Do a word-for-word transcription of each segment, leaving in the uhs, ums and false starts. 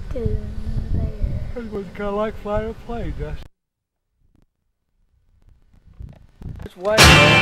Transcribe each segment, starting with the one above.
to there. It was kind of like flying a plane, Dusty. It's way.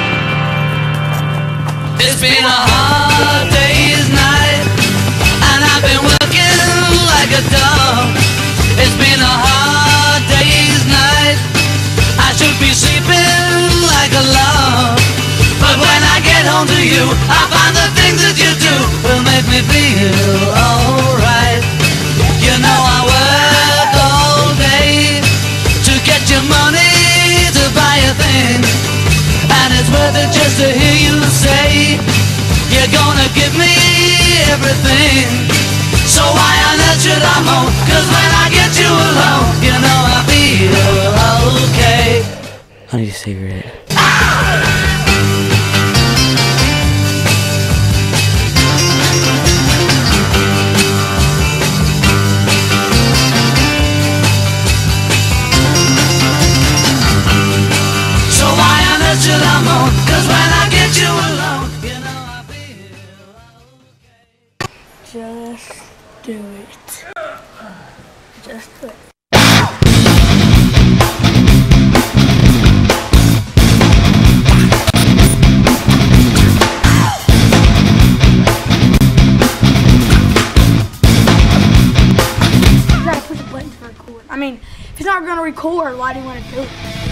It's been a hard day's night, and I've been working like a dog. It's been a hard day's night. I should be sleeping like a log, but when I get home to you, I find the things that you do will make me feel alright. You know I work all day to get your money to buy a thing, and it's worth it just to hear you say you're gonna give me everything. So why on earth should I moan? Cause when I get you alone, you know I feel okay. I need a cigarette. So why on earth should I moan? Cause when I get you alone, you know I feel okay. Just do it. Just do it. You gotta push a button to record. I mean, if it's not gonna record, why do you want to do it?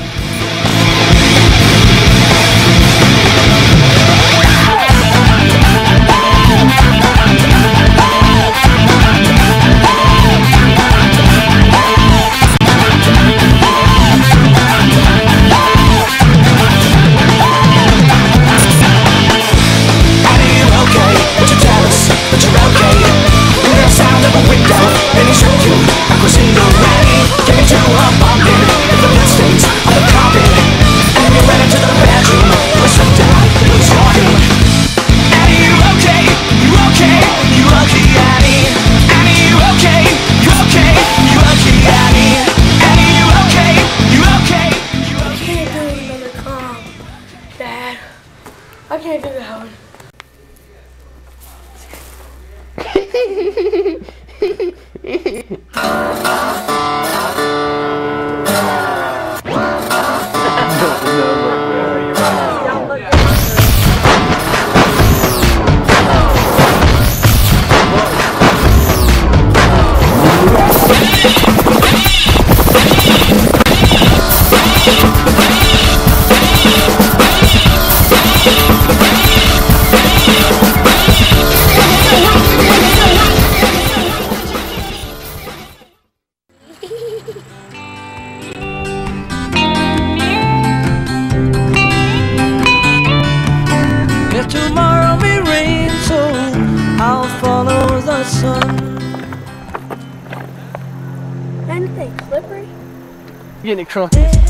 Dad, I can't do that one. If tomorrow may rain, so I'll follow the sun. Anything slippery? Getting it crunky.